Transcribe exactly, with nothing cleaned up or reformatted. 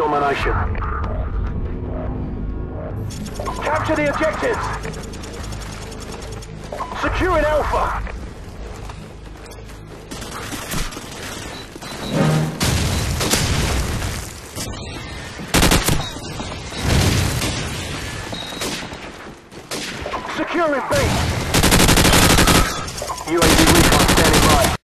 domination. Capture the objectives! Securing Alpha! Securing B! U A V recon standing by.